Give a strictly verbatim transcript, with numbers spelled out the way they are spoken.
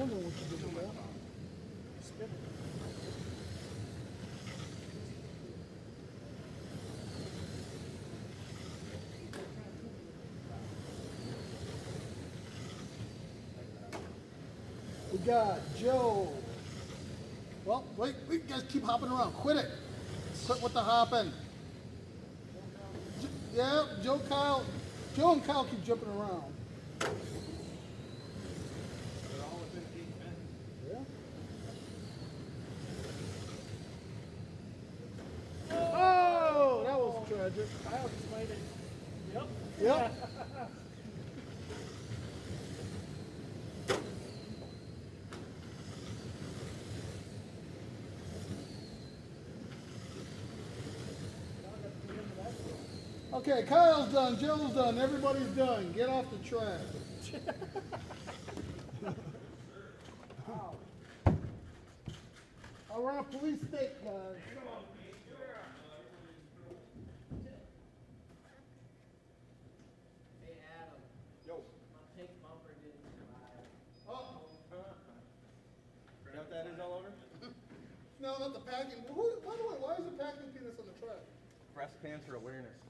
know what you did with that. Spin it. We got Joe. Well, wait, we guys keep hopping around. Quit it. Quit with the hopping. Yeah, Joe, Kyle. Joe and Kyle keep jumping around. They're all within eight minutes. Yeah. Oh, that was tragic. Kyle just made it. Yep. Yep. Okay, Kyle's done, Joe's done, everybody's done. Get off the track. Wow. Oh, we're on a police state, guys. Hey Adam. Yo. My pink bumper didn't survive. Oh. You know what that is all over? No, not the packing. Who, by the way, why is the packing penis on the track? Breast cancer awareness.